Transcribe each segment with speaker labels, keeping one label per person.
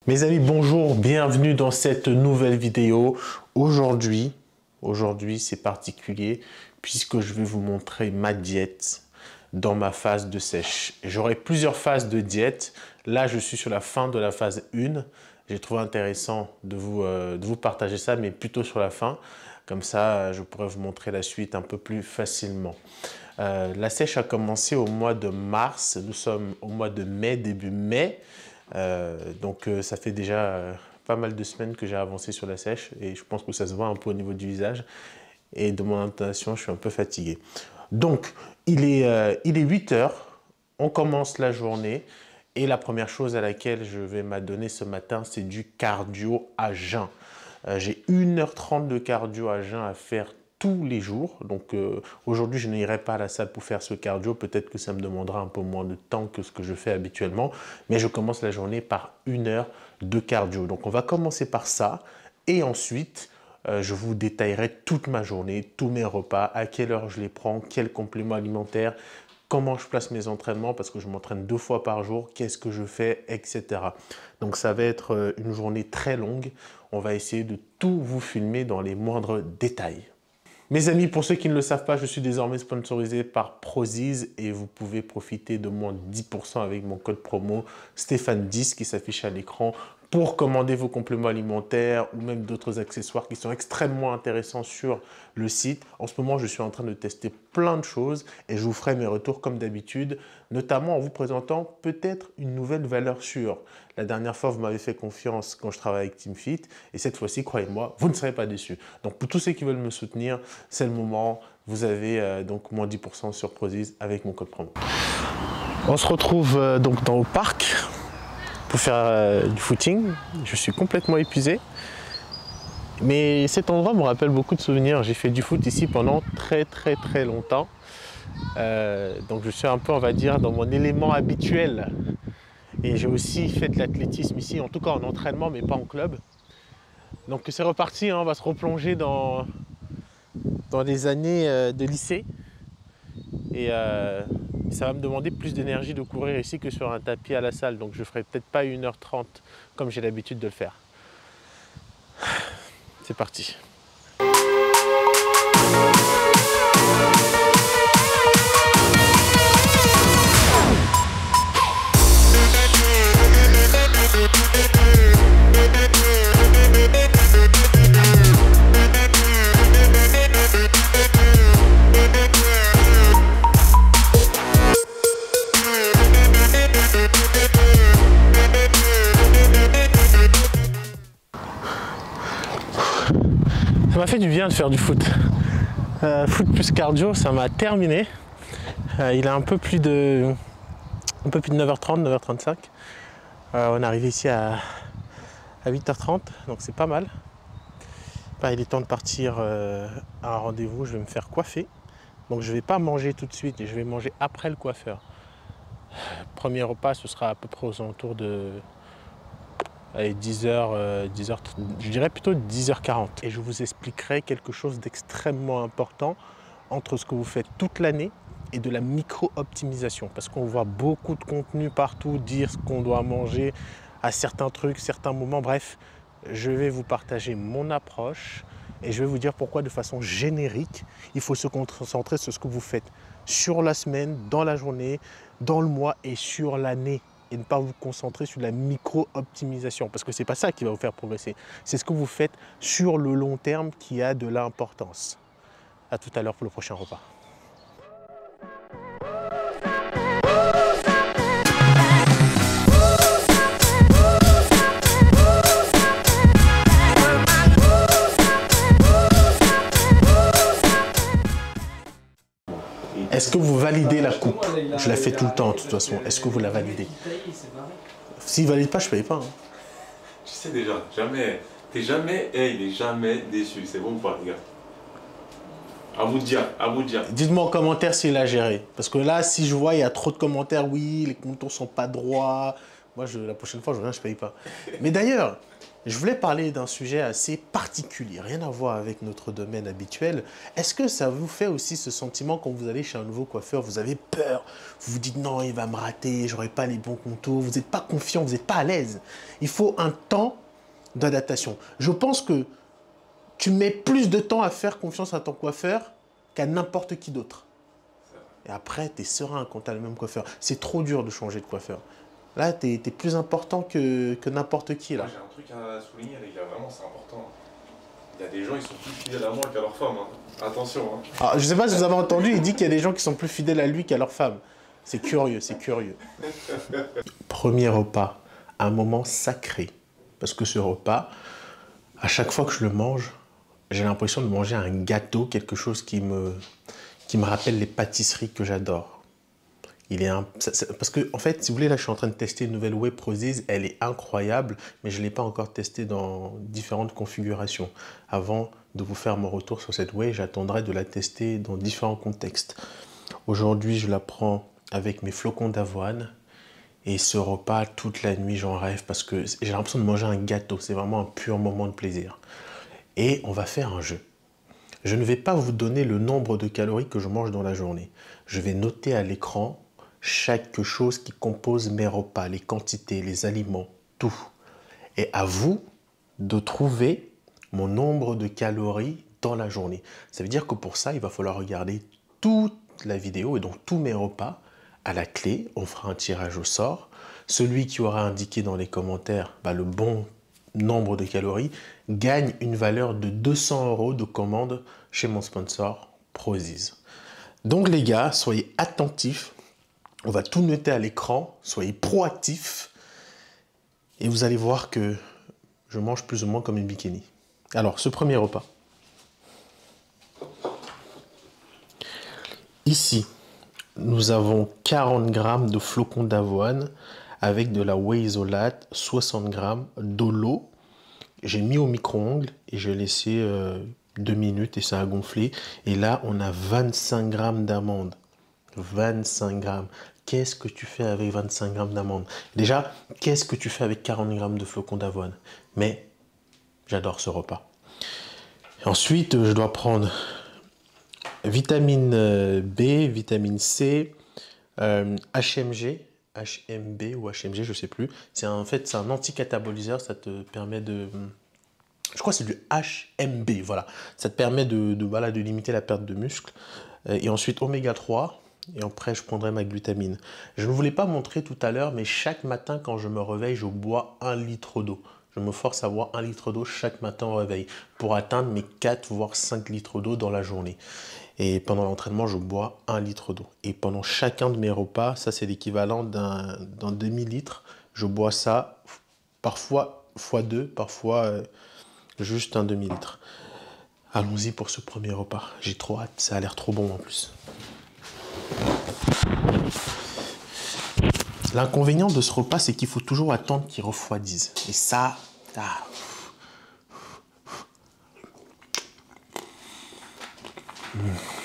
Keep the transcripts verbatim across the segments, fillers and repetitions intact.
Speaker 1: Mes amis, bonjour, bienvenue dans cette nouvelle vidéo. Aujourd'hui, aujourd'hui c'est particulier puisque je vais vous montrer ma diète dans ma phase de sèche. J'aurai plusieurs phases de diète. Là, je suis sur la fin de la phase un. J'ai trouvé intéressant de vous, euh, de vous partager ça, mais plutôt sur la fin. Comme ça, je pourrais vous montrer la suite un peu plus facilement. Euh, la sèche a commencé au mois de mars. Nous sommes au mois de mai, début mai. Euh, donc euh, ça fait déjà euh, pas mal de semaines que j'ai avancé sur la sèche et je pense que ça se voit un peu au niveau du visage et de mon intonation, je suis un peu fatigué. Donc il est, euh, il est huit heures, on commence la journée et la première chose à laquelle je vais m'adonner ce matin, c'est du cardio à jeun. Euh, j'ai une heure trente de cardio à jeun à faire tous les jours. Donc euh, aujourd'hui, je n'irai pas à la salle pour faire ce cardio. Peut-être que ça me demandera un peu moins de temps que ce que je fais habituellement. Mais je commence la journée par une heure de cardio. Donc on va commencer par ça. Et ensuite, euh, je vous détaillerai toute ma journée, tous mes repas, à quelle heure je les prends, quels compléments alimentaires, comment je place mes entraînements parce que je m'entraîne deux fois par jour, qu'est-ce que je fais, et cetera. Donc ça va être une journée très longue. On va essayer de tout vous filmer dans les moindres détails. Mes amis, pour ceux qui ne le savent pas, je suis désormais sponsorisé par Prozis et vous pouvez profiter de moins dix pour cent avec mon code promo Stéphane dix qui s'affiche à l'écran pour commander vos compléments alimentaires ou même d'autres accessoires qui sont extrêmement intéressants sur le site. En ce moment, je suis en train de tester plein de choses et je vous ferai mes retours comme d'habitude, notamment en vous présentant peut-être une nouvelle valeur sûre. La dernière fois, vous m'avez fait confiance quand je travaillais avec TeamFit et cette fois-ci, croyez-moi, vous ne serez pas déçus. Donc pour tous ceux qui veulent me soutenir, c'est le moment. Vous avez euh, donc moins dix pour cent sur Prozis avec mon code promo. On se retrouve euh, donc dans le parc pour faire euh, du footing. Je suis complètement épuisé. Mais cet endroit me rappelle beaucoup de souvenirs. J'ai fait du foot ici pendant très très très longtemps. Euh, donc je suis un peu, on va dire, dans mon élément habituel. Et j'ai aussi fait de l'athlétisme ici, en tout cas en entraînement, mais pas en club. Donc c'est reparti, hein, on va se replonger dans, dans les années euh, de lycée. Et euh, ça va me demander plus d'énergie de courir ici que sur un tapis à la salle. Donc je ne ferai peut-être pas une heure trente comme j'ai l'habitude de le faire. C'est parti. Ça m'a fait du bien de faire du foot. Euh, foot plus cardio, ça m'a terminé. Euh, il est un peu plus de, un peu plus de neuf heures trente, neuf heures trente-cinq. Euh, on est arrivé ici à, à huit heures trente, donc c'est pas mal. Bah, il est temps de partir euh, à un rendez-vous, je vais me faire coiffer. Donc je ne vais pas manger tout de suite, je vais manger après le coiffeur. Premier repas, ce sera à peu près aux alentours de allez, dix heures, euh, dix heures, je dirais plutôt dix heures quarante. Et je vous expliquerai quelque chose d'extrêmement important entre ce que vous faites toute l'année et de la micro-optimisation. Parce qu'on voit beaucoup de contenu partout, dire ce qu'on doit manger à certains trucs, certains moments. Bref, je vais vous partager mon approche et je vais vous dire pourquoi de façon générique, il faut se concentrer sur ce que vous faites sur la semaine, dans la journée, dans le mois et sur l'année. Et ne pas vous concentrer sur la micro-optimisation parce que ce n'est pas ça qui va vous faire progresser. C'est ce que vous faites sur le long terme qui a de l'importance. À tout à l'heure pour le prochain repas. Est-ce que vous validez la coupe? Je la fais tout le temps de toute façon. Est-ce que vous la validez? S'il ne valide pas, je ne paye pas. Hein.
Speaker 2: Tu sais déjà, jamais, t'es jamais, hey, il est jamais déçu. C'est bon ou pas, les gars? À vous de dire, à vous de dire.
Speaker 1: Dites-moi en commentaire s'il a géré. Parce que là, si je vois, il y a trop de commentaires. Oui, les contours sont pas droits. Moi, je, la prochaine fois, je reviens, je paye pas. Mais d'ailleurs, je voulais parler d'un sujet assez particulier, rien à voir avec notre domaine habituel. Est-ce que ça vous fait aussi ce sentiment quand vous allez chez un nouveau coiffeur, vous avez peur, vous vous dites non, il va me rater, j'aurai pas les bons contours, vous n'êtes pas confiant, vous n'êtes pas à l'aise. Il faut un temps d'adaptation. Je pense que tu mets plus de temps à faire confiance à ton coiffeur qu'à n'importe qui d'autre. Et après, tu es serein quand tu as le même coiffeur. C'est trop dur de changer de coiffeur. Là, tu es, plus important que, que n'importe qui. Là.
Speaker 2: Moi, j'ai un truc à souligner, les gars, vraiment, c'est important. Il y a des gens, ils sont plus fidèles à moi qu'à leur femme. Hein. Attention. Hein.
Speaker 1: Alors, je ne sais pas si vous avez entendu, il dit qu'il y a des gens qui sont plus fidèles à lui qu'à leur femme. C'est curieux, c'est curieux. Premier repas, un moment sacré. Parce que ce repas, à chaque fois que je le mange, j'ai l'impression de manger un gâteau, quelque chose qui me, qui me rappelle les pâtisseries que j'adore. Il est un... Parce que, en fait, si vous voulez, là, je suis en train de tester une nouvelle whey Prozis. Elle est incroyable, mais je ne l'ai pas encore testée dans différentes configurations. Avant de vous faire mon retour sur cette whey, j'attendrai de la tester dans différents contextes. Aujourd'hui, je la prends avec mes flocons d'avoine. Et ce repas, toute la nuit, j'en rêve parce que j'ai l'impression de manger un gâteau. C'est vraiment un pur moment de plaisir. Et on va faire un jeu. Je ne vais pas vous donner le nombre de calories que je mange dans la journée. Je vais noter à l'écran chaque chose qui compose mes repas, les quantités, les aliments, tout. Et à vous de trouver mon nombre de calories dans la journée. Ça veut dire que pour ça, il va falloir regarder toute la vidéo et donc tous mes repas. À la clé, on fera un tirage au sort. Celui qui aura indiqué dans les commentaires bah, le bon nombre de calories gagne une valeur de deux cents euros de commande chez mon sponsor Prozis. Donc les gars, soyez attentifs. On va tout noter à l'écran, soyez proactifs et vous allez voir que je mange plus ou moins comme une bikini. Alors, ce premier repas. Ici, nous avons quarante grammes de flocons d'avoine avec de la whey isolate, soixante grammes, de l'eau. J'ai mis au micro-ondes et j'ai laissé euh, deux minutes et ça a gonflé. Et là, on a vingt-cinq grammes d'amandes. vingt-cinq grammes. Qu'est-ce que tu fais avec vingt-cinq grammes d'amandes? Déjà, qu'est-ce que tu fais avec quarante grammes de flocons d'avoine? Mais j'adore ce repas. Ensuite, je dois prendre vitamine B, vitamine C, euh, H M G, H M B ou H M G, je ne sais plus. C'est en fait c'est un anticatabolyseur, ça te permet de... Je crois que c'est du H M B, voilà. Ça te permet de, de, voilà, de limiter la perte de muscle. Et ensuite, oméga trois. Et après, je prendrai ma glutamine. Je ne voulais pas montrer tout à l'heure, mais chaque matin, quand je me réveille, je bois un litre d'eau. Je me force à boire un litre d'eau chaque matin au réveil pour atteindre mes quatre voire cinq litres d'eau dans la journée. Et pendant l'entraînement, je bois un litre d'eau. Et pendant chacun de mes repas, ça c'est l'équivalent d'un demi-litre. Je bois ça parfois fois deux, parfois euh, juste un demi-litre. Allons-y pour ce premier repas. J'ai trop hâte, ça a l'air trop bon en plus. L'inconvénient de ce repas, c'est qu'il faut toujours attendre qu'il refroidisse. Et ça, ça... Mmh.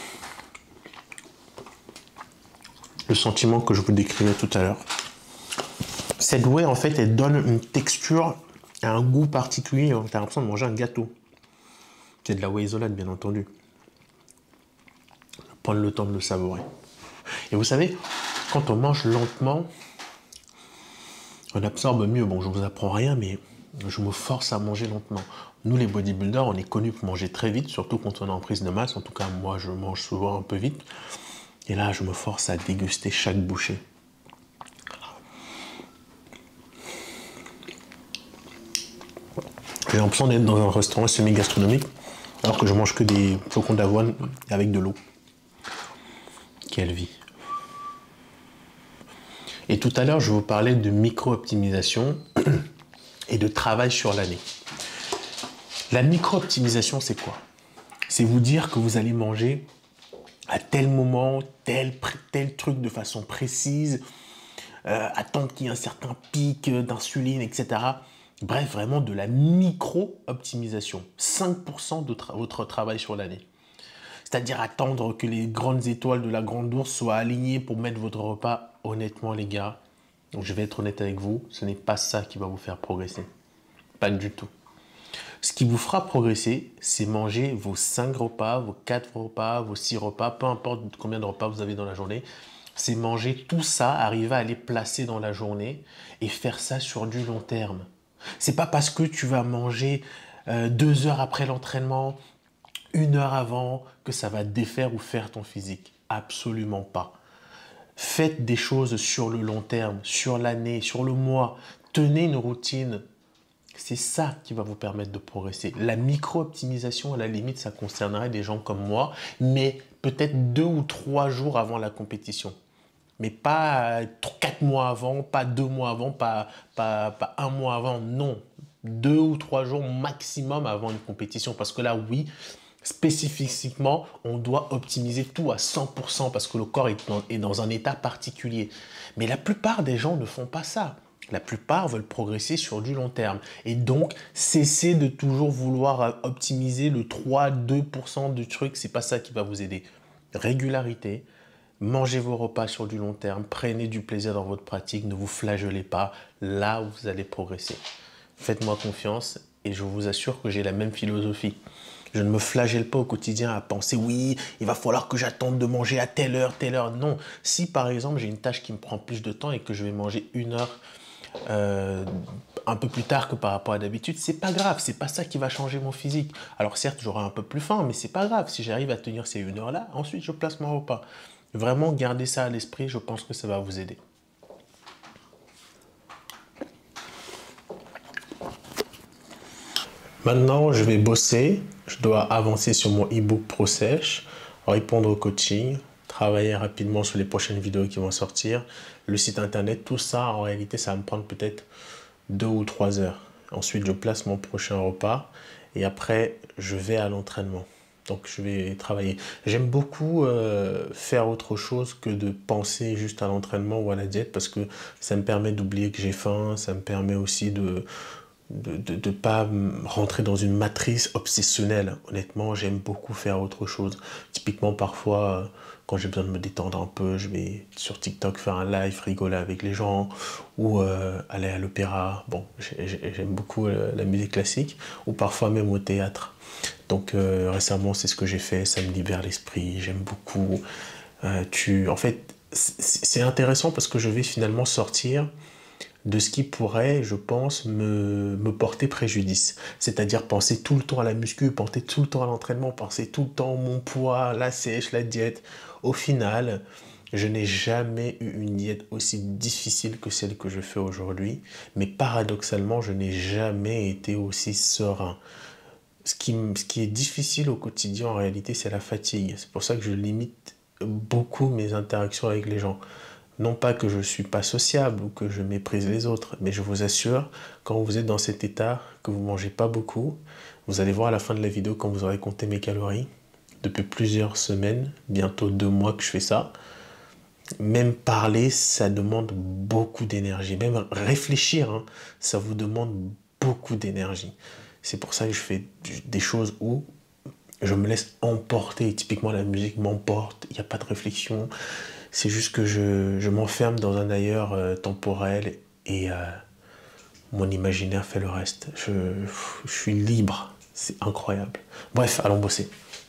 Speaker 1: Le sentiment que je vous décrivais tout à l'heure. Cette whey, en fait, elle donne une texture et un goût particulier. Tu as l'impression de manger un gâteau. C'est de la whey isolate, bien entendu. Prendre le temps de le savourer. Et vous savez, quand on mange lentement, on absorbe mieux. Bon, je ne vous apprends rien, mais je me force à manger lentement. Nous, les bodybuilders, on est connus pour manger très vite, surtout quand on est en prise de masse. En tout cas, moi, je mange souvent un peu vite. Et là, je me force à déguster chaque bouchée. J'ai l'impression d'être dans un restaurant semi-gastronomique, alors que je mange que des flocons d'avoine avec de l'eau. Quelle vie! Et tout à l'heure, je vous parlais de micro-optimisation et de travail sur l'année. La micro-optimisation, c'est quoi? C'est vous dire que vous allez manger à tel moment, tel, tel truc de façon précise, euh, attendre qu'il y ait un certain pic d'insuline, et cetera. Bref, vraiment de la micro-optimisation. cinq pour cent de tra votre travail sur l'année. C'est-à-dire attendre que les grandes étoiles de la grande ours soient alignées pour mettre votre repas. Honnêtement, les gars, Donc je vais être honnête avec vous, ce n'est pas ça qui va vous faire progresser. Pas du tout. Ce qui vous fera progresser, c'est manger vos cinq repas, vos quatre repas, vos six repas, peu importe combien de repas vous avez dans la journée. C'est manger tout ça, arriver à les placer dans la journée et faire ça sur du long terme. C'est pas parce que tu vas manger euh, deux heures après l'entraînement, une heure avant, que ça va défaire ou faire ton physique. Absolument pas. Faites des choses sur le long terme, sur l'année, sur le mois. Tenez une routine. C'est ça qui va vous permettre de progresser. La micro-optimisation, à la limite, ça concernerait des gens comme moi, mais peut-être deux ou trois jours avant la compétition. Mais pas quatre mois avant, pas deux mois avant, pas, pas, pas un mois avant, non. Deux ou trois jours maximum avant une compétition. Parce que là, oui, spécifiquement, on doit optimiser tout à cent pour cent parce que le corps est dans, est dans un état particulier. Mais la plupart des gens ne font pas ça. La plupart veulent progresser sur du long terme. Et donc, cessez de toujours vouloir optimiser le trois à deux pour cent du truc. C'est pas ça qui va vous aider. Régularité, mangez vos repas sur du long terme, prenez du plaisir dans votre pratique, ne vous flagellez pas. Là où vous allez progresser. Faites-moi confiance et je vous assure que j'ai la même philosophie. Je ne me flagelle pas au quotidien à penser « oui, il va falloir que j'attende de manger à telle heure, telle heure ». Non, si par exemple j'ai une tâche qui me prend plus de temps et que je vais manger une heure euh, un peu plus tard que par rapport à d'habitude, c'est pas grave, c'est pas ça qui va changer mon physique. Alors certes, j'aurai un peu plus faim, mais c'est pas grave. Si j'arrive à tenir ces une heure-là, ensuite je place mon repas. Vraiment, gardez ça à l'esprit, je pense que ça va vous aider. Maintenant, je vais bosser. Je dois avancer sur mon e-book ProSèche, répondre au coaching, travailler rapidement sur les prochaines vidéos qui vont sortir, le site internet, tout ça, en réalité, ça va me prendre peut-être deux ou trois heures. Ensuite, je place mon prochain repas et après, je vais à l'entraînement. Donc, je vais travailler. J'aime beaucoup euh, faire autre chose que de penser juste à l'entraînement ou à la diète parce que ça me permet d'oublier que j'ai faim, ça me permet aussi de de ne pas rentrer dans une matrice obsessionnelle. Honnêtement, j'aime beaucoup faire autre chose. Typiquement, parfois, quand j'ai besoin de me détendre un peu, je vais sur TikTok faire un live, rigoler avec les gens, ou euh, aller à l'opéra. Bon, j'aime beaucoup la musique classique, ou parfois même au théâtre. Donc euh, récemment, c'est ce que j'ai fait, ça me libère l'esprit, j'aime beaucoup. Euh, tu... En fait, c'est intéressant parce que je vais finalement sortir de ce qui pourrait, je pense, me, me porter préjudice. C'est-à-dire penser tout le temps à la muscu, penser tout le temps à l'entraînement, penser tout le temps mon poids, la sèche, la diète. Au final, je n'ai jamais eu une diète aussi difficile que celle que je fais aujourd'hui. Mais paradoxalement, je n'ai jamais été aussi serein. Ce qui, ce qui est difficile au quotidien, en réalité, c'est la fatigue. C'est pour ça que je limite beaucoup mes interactions avec les gens. Non pas que je ne suis pas sociable ou que je méprise les autres, mais je vous assure, quand vous êtes dans cet état, que vous ne mangez pas beaucoup, vous allez voir à la fin de la vidéo quand vous aurez compté mes calories, depuis plusieurs semaines, bientôt deux mois que je fais ça, même parler, ça demande beaucoup d'énergie. Même réfléchir, hein, ça vous demande beaucoup d'énergie. C'est pour ça que je fais des choses où je me laisse emporter. Typiquement, la musique m'emporte, il n'y a pas de réflexion. C'est juste que je, je m'enferme dans un ailleurs euh, temporel et euh, mon imaginaire fait le reste. Je, je suis libre, c'est incroyable. Bref, allons bosser.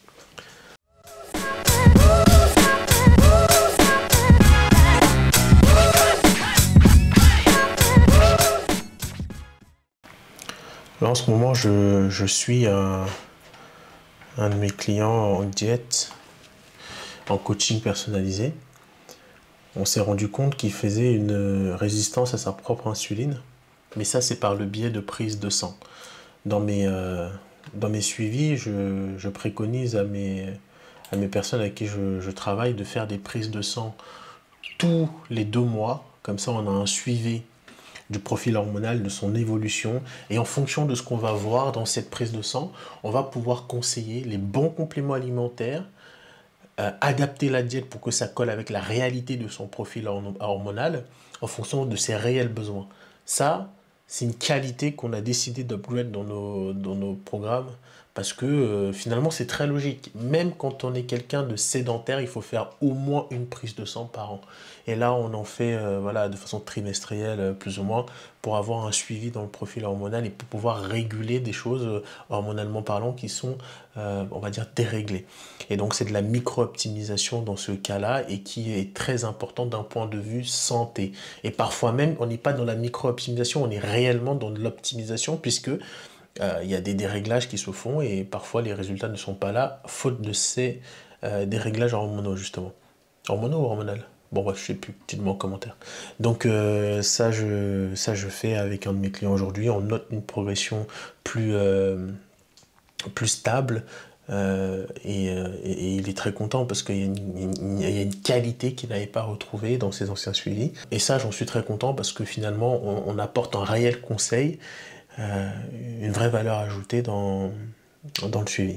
Speaker 1: Là, en ce moment, je, je suis un, un de mes clients en diète, en coaching personnalisé. On s'est rendu compte qu'il faisait une résistance à sa propre insuline, mais ça c'est par le biais de prise de sang. Dans mes, euh, dans mes suivis, je, je préconise à mes, à mes personnes avec qui je, je travaille de faire des prises de sang tous les deux mois, comme ça on a un suivi du profil hormonal, de son évolution, et en fonction de ce qu'on va voir dans cette prise de sang, on va pouvoir conseiller les bons compléments alimentaires, Euh, adapter la diète pour que ça colle avec la réalité de son profil hormonal en fonction de ses réels besoins. Ça, c'est une qualité qu'on a décidé d'upgrade dans nos, dans nos programmes Parce que euh, finalement, c'est très logique. Même quand on est quelqu'un de sédentaire, il faut faire au moins une prise de sang par an. Et là, on en fait euh, voilà, de façon trimestrielle, euh, plus ou moins, pour avoir un suivi dans le profil hormonal et pour pouvoir réguler des choses, euh, hormonalement parlant, qui sont, euh, on va dire, déréglées. Et donc, c'est de la micro-optimisation dans ce cas-là et qui est très important d'un point de vue santé. Et parfois même, on n'est pas dans la micro-optimisation, on est réellement dans de l'optimisation, puisque il euh, y a des déréglages qui se font et parfois les résultats ne sont pas là, faute de ces euh, déréglages hormonaux, justement. Hormonaux ou hormonal? Bon, bref, je sais plus, dites-moi en commentaire. Donc, euh, ça, je, ça, je fais avec un de mes clients aujourd'hui. On note une progression plus, euh, plus stable. Euh, et, et, et il est très content parce qu'il y a une, il y a une qualité qu'il n'avait pas retrouvée dans ses anciens suivis. Et ça, j'en suis très content parce que finalement, on, on apporte un réel conseil, euh, une vraie valeur ajoutée dans, dans le suivi.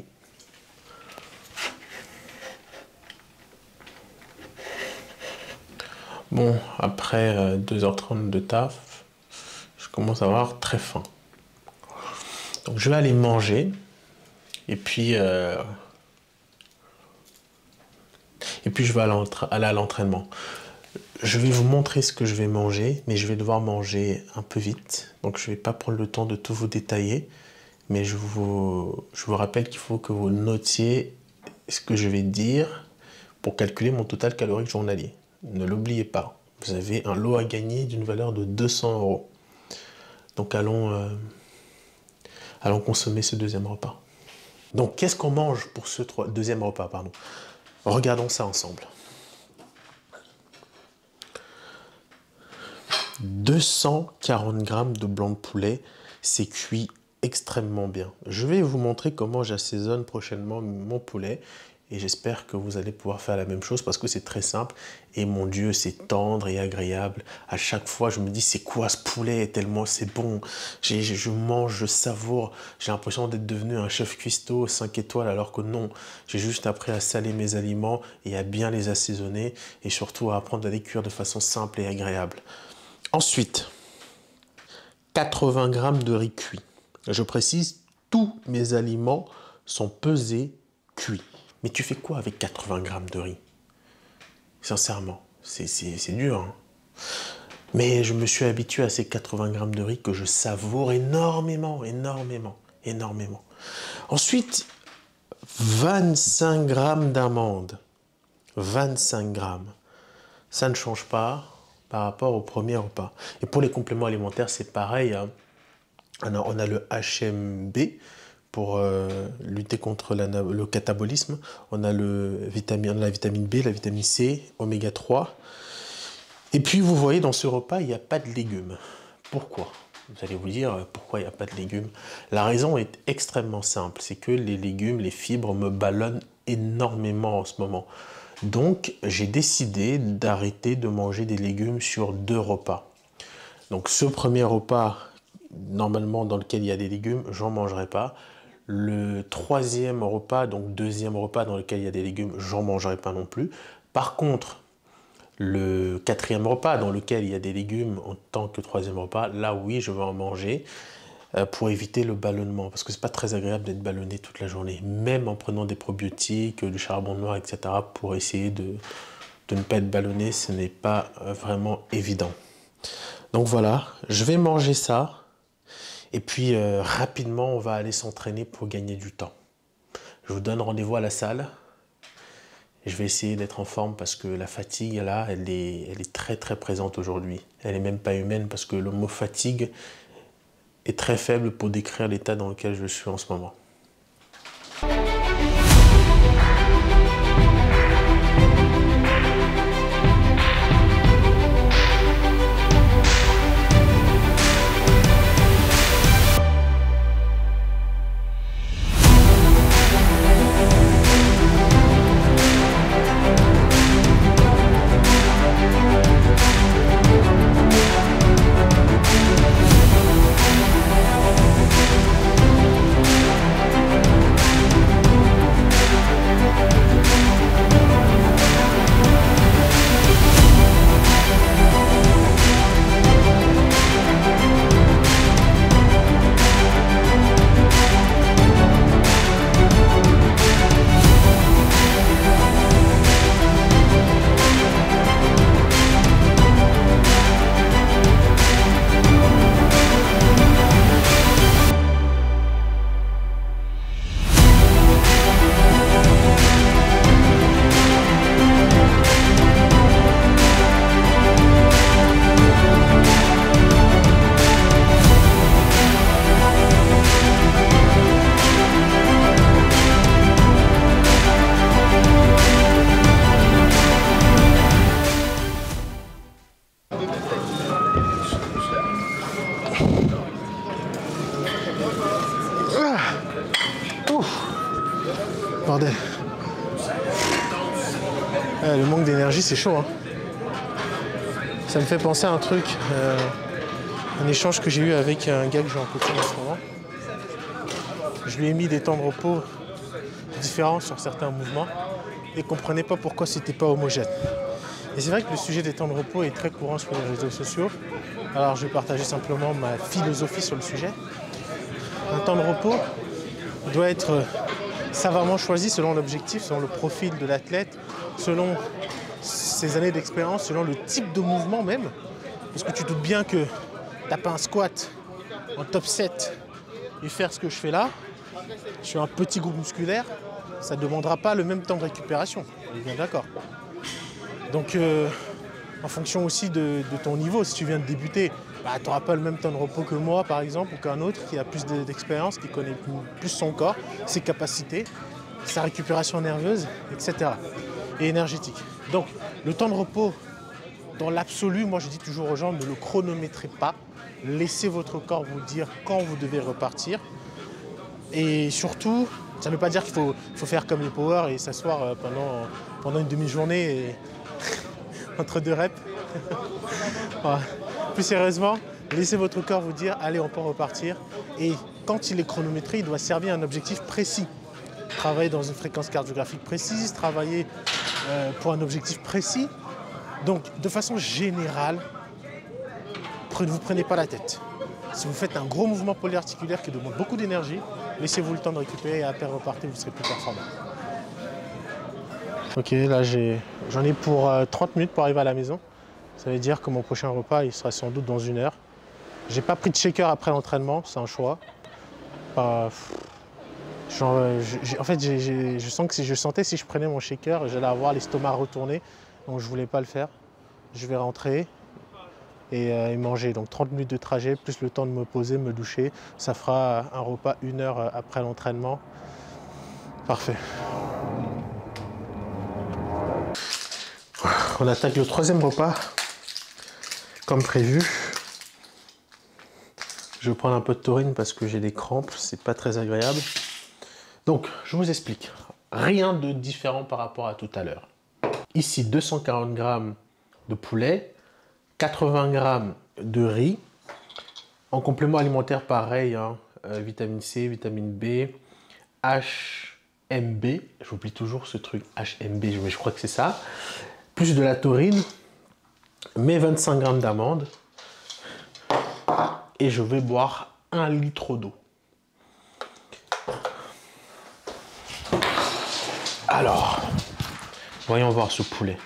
Speaker 1: Bon, après euh, deux heures trente de taf, je commence à avoir très faim. Donc je vais aller manger. Et puis, euh, et puis je vais aller à l'entraînement. Je vais vous montrer ce que je vais manger, mais je vais devoir manger un peu vite. Donc je ne vais pas prendre le temps de tout vous détailler. Mais je vous, je vous rappelle qu'il faut que vous notiez ce que je vais dire pour calculer mon total calorique journalier. Ne l'oubliez pas. Vous avez un lot à gagner d'une valeur de deux cents euros. Donc allons, euh, allons consommer ce deuxième repas. Donc, qu'est-ce qu'on mange pour ce deuxième repas, pardon? Regardons ça ensemble. deux cent quarante grammes de blanc de poulet, c'est cuit extrêmement bien. Je vais vous montrer comment j'assaisonne prochainement mon poulet et j'espère que vous allez pouvoir faire la même chose parce que c'est très simple et mon Dieu, c'est tendre et agréable. À chaque fois, je me dis, c'est quoi ce poulet? Tellement c'est bon. Je, je mange, je savoure. J'ai l'impression d'être devenu un chef cuistot cinq étoiles alors que non. J'ai juste appris à saler mes aliments et à bien les assaisonner et surtout à apprendre à les cuire de façon simple et agréable. Ensuite, quatre-vingts grammes de riz cuit. Je précise, tous mes aliments sont pesés, cuits. Mais tu fais quoi avec quatre-vingts grammes de riz? Sincèrement, c'est dur. Hein, mais je me suis habitué à ces quatre-vingts grammes de riz que je savoure énormément, énormément, énormément. Ensuite, vingt-cinq grammes d'amandes. vingt-cinq grammes. Ça ne change pas par rapport au premier repas. Et pour les compléments alimentaires, c'est pareil. Hein. Alors, on a le H M B pour euh, lutter contre la, le catabolisme. On a le vitamine, la vitamine B, la vitamine C, oméga trois. Et puis, vous voyez, dans ce repas, il n'y a pas de légumes. Pourquoi? Vous allez vous dire, pourquoi il n'y a pas de légumes? La raison est extrêmement simple. C'est que les légumes, les fibres me ballonnent énormément en ce moment. Donc, j'ai décidé d'arrêter de manger des légumes sur deux repas. Donc, ce premier repas, normalement, dans lequel il y a des légumes, j'en mangerai pas. Le troisième repas, donc deuxième repas dans lequel il y a des légumes, j'en mangerai pas non plus. Par contre, le quatrième repas dans lequel il y a des légumes en tant que troisième repas, là oui, je vais en manger euh, pour éviter le ballonnement. Parce que c'est pas très agréable d'être ballonné toute la journée, même en prenant des probiotiques, du charbon noir, et cetera pour essayer de, de ne pas être ballonné, ce n'est pas euh, vraiment évident. Donc voilà, je vais manger ça. Et puis, euh, rapidement, on va aller s'entraîner pour gagner du temps. Je vous donne rendez-vous à la salle. Je vais essayer d'être en forme parce que la fatigue, là, elle est, elle est très, très présente aujourd'hui. Elle n'est même pas humaine parce que le mot fatigue est très faible pour décrire l'état dans lequel je suis en ce moment. Bordel. Ouais, le manque d'énergie, c'est chaud. Hein. Ça me fait penser à un truc, euh, un échange que j'ai eu avec un gars que j'ai en coaching en ce moment. Je lui ai mis des temps de repos différents sur certains mouvements et ne comprenait pas pourquoi c'était pas homogène. Et c'est vrai que le sujet des temps de repos est très courant sur les réseaux sociaux. Alors je vais partager simplement ma philosophie sur le sujet. Un temps de repos doit être savamment choisi selon l'objectif, selon le profil de l'athlète, selon ses années d'expérience, selon le type de mouvement même. Parce que tu doutes bien que taper un squat en top sept et faire ce que je fais là, je suis un petit groupe musculaire, ça ne demandera pas le même temps de récupération. On est bien d'accord. Donc euh, en fonction aussi de, de ton niveau, si tu viens de débuter, bah, tu n'auras pas le même temps de repos que moi par exemple, ou qu'un autre qui a plus d'expérience, qui connaît plus son corps, ses capacités, sa récupération nerveuse, et cetera. Et énergétique. Donc le temps de repos, dans l'absolu, moi je dis toujours aux gens, ne le chronométrez pas. Laissez votre corps vous dire quand vous devez repartir. Et surtout, ça ne veut pas dire qu'il faut, faut faire comme les power et s'asseoir pendant, pendant une demi-journée et entre deux reps. Voilà. Plus sérieusement, laissez votre corps vous dire allez, on peut repartir. Et quand il est chronométré, il doit servir à un objectif précis. Travailler dans une fréquence cardiographique précise, travailler euh, pour un objectif précis. Donc, de façon générale, ne vous prenez pas la tête. Si vous faites un gros mouvement polyarticulaire qui demande beaucoup d'énergie, laissez-vous le temps de récupérer et après repartez, vous serez plus performant. Ok, là j'en ai, ai pour euh, trente minutes pour arriver à la maison. Ça veut dire que mon prochain repas, il sera sans doute dans une heure. J'ai pas pris de shaker après l'entraînement, c'est un choix. Euh, genre, je, en fait, j ai, j ai, je sens que si je sentais si je prenais mon shaker, j'allais avoir l'estomac retourné, donc je voulais pas le faire. Je vais rentrer. Et, euh, et manger. Donc trente minutes de trajet, plus le temps de me poser, me doucher. Ça fera un repas une heure après l'entraînement. Parfait. On attaque le troisième repas, comme prévu. Je vais prendre un peu de taurine parce que j'ai des crampes, c'est pas très agréable. Donc, je vous explique. Rien de différent par rapport à tout à l'heure. Ici, deux cent quarante grammes de poulet, quatre-vingts grammes de riz. En complément alimentaire, pareil, hein, euh, vitamine C, vitamine B, H M B. J'oublie toujours ce truc, H M B, mais je crois que c'est ça. Plus de la taurine, mes vingt-cinq grammes d'amandes. Et je vais boire un litre d'eau. Alors, voyons voir ce poulet.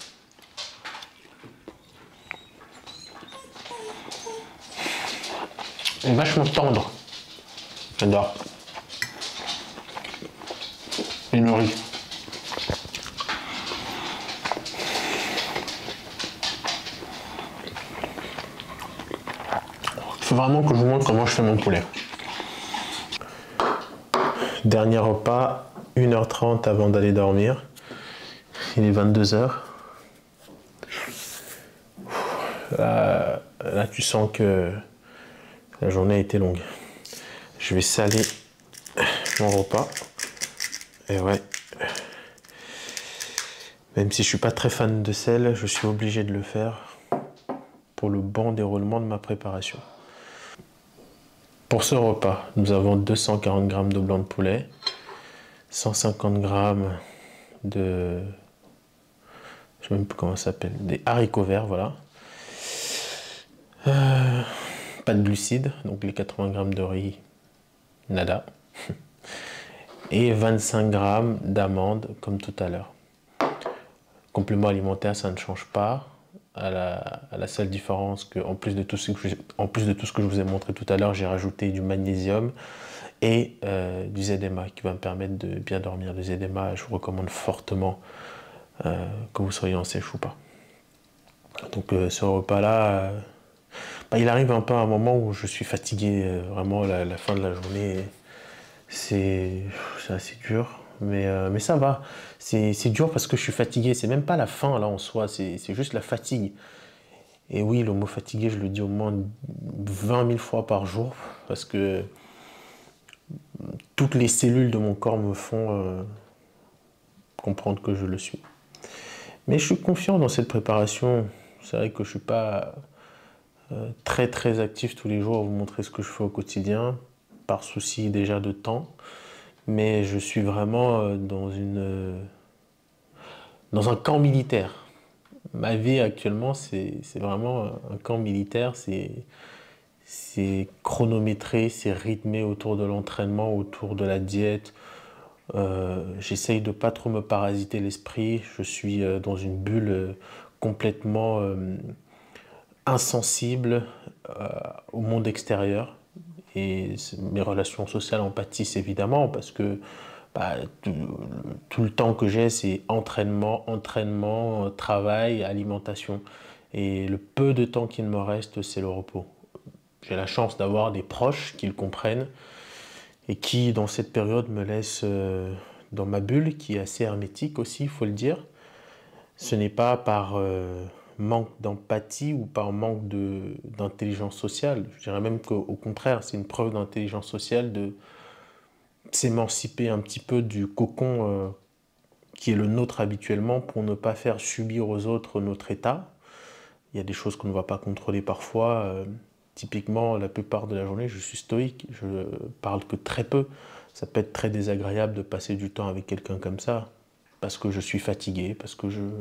Speaker 1: Il est vachement tendre. J'adore. Et le riz. Il faut vraiment que je vous montre comment je fais mon poulet. Dernier repas, une heure trente avant d'aller dormir. Il est vingt-deux heures. Là, là, tu sens que la journée a été longue. Je vais saler mon repas. Et ouais. Même si je suis pas très fan de sel, je suis obligé de le faire pour le bon déroulement de ma préparation. Pour ce repas, nous avons deux cent quarante grammes de blanc de poulet, cent cinquante grammes de... je ne sais même plus comment ça s'appelle, des haricots verts, voilà. Euh, pas de glucides, donc les quatre-vingts grammes de riz, nada. Et vingt-cinq grammes d'amandes, comme tout à l'heure. Complément alimentaire, ça ne change pas. À la, à la seule différence que, en plus de tout ce que je, en plus de tout ce que je vous ai montré tout à l'heure, j'ai rajouté du magnésium et euh, du Z M A qui va me permettre de bien dormir. Le Z M A, je vous recommande fortement euh, que vous soyez en sèche ou pas. Donc euh, ce repas-là, euh, bah, il arrive un peu à un moment où je suis fatigué, euh, vraiment la, la fin de la journée, c'est assez dur. Mais, euh, mais ça va, c'est dur parce que je suis fatigué, c'est même pas la faim là en soi, c'est juste la fatigue. Et oui, le mot fatigué, je le dis au moins vingt mille fois par jour, parce que toutes les cellules de mon corps me font, euh, comprendre que je le suis. Mais je suis confiant dans cette préparation. C'est vrai que je ne suis pas euh, très très actif tous les jours à vous montrer ce que je fais au quotidien, par souci déjà de temps. Mais je suis vraiment euh, dans, une, euh, dans un camp militaire. Ma vie actuellement, c'est vraiment un camp militaire. C'est chronométré, c'est rythmé autour de l'entraînement, autour de la diète. Euh, J'essaye de ne pas trop me parasiter l'esprit. Je suis euh, dans une bulle euh, complètement euh, insensible euh, au monde extérieur. Et mes relations sociales en pâtissent évidemment parce que bah, tout, tout le temps que j'ai, c'est entraînement, entraînement, travail, alimentation. Et le peu de temps qu'il me reste, c'est le repos. J'ai la chance d'avoir des proches qui le comprennent et qui, dans cette période, me laissent euh, dans ma bulle, qui est assez hermétique aussi, il faut le dire. Ce n'est pas par euh, manque d'empathie ou par manque d'intelligence sociale. Je dirais même qu'au contraire, c'est une preuve d'intelligence sociale de s'émanciper un petit peu du cocon euh, qui est le nôtre habituellement pour ne pas faire subir aux autres notre état. Il y a des choses qu'on ne va pas contrôler parfois. Euh, typiquement, la plupart de la journée, je suis stoïque. Je parle que très peu. Ça peut être très désagréable de passer du temps avec quelqu'un comme ça parce que je suis fatigué, parce que je...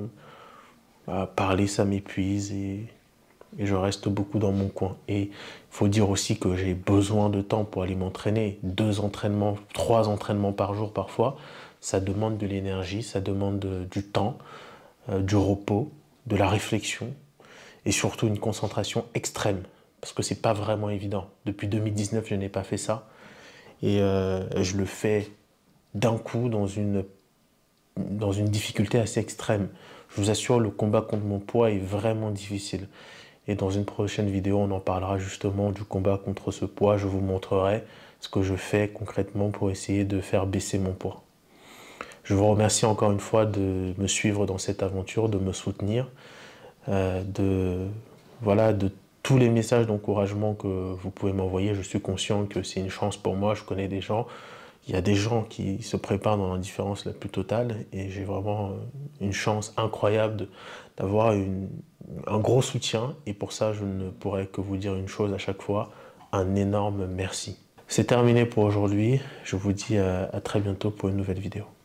Speaker 1: Bah, parler, ça m'épuise et... et je reste beaucoup dans mon coin. Et il faut dire aussi que j'ai besoin de temps pour aller m'entraîner. Deux entraînements, trois entraînements par jour parfois. Ça demande de l'énergie, ça demande de, du temps, euh, du repos, de la réflexion et surtout une concentration extrême parce que c'est pas vraiment évident. Depuis deux mille dix-neuf, je n'ai pas fait ça et euh, je le fais d'un coup dans une, dans une difficulté assez extrême. Je vous assure, le combat contre mon poids est vraiment difficile. Et dans une prochaine vidéo, on en parlera justement du combat contre ce poids. Je vous montrerai ce que je fais concrètement pour essayer de faire baisser mon poids. Je vous remercie encore une fois de me suivre dans cette aventure, de me soutenir, euh, de, voilà, de tous les messages d'encouragement que vous pouvez m'envoyer. Je suis conscient que c'est une chance pour moi, je connais des gens. Il y a des gens qui se préparent dans l'indifférence la plus totale et j'ai vraiment une chance incroyable d'avoir un gros soutien et pour ça, je ne pourrais que vous dire une chose à chaque fois, un énorme merci. C'est terminé pour aujourd'hui. Je vous dis à, à très bientôt pour une nouvelle vidéo.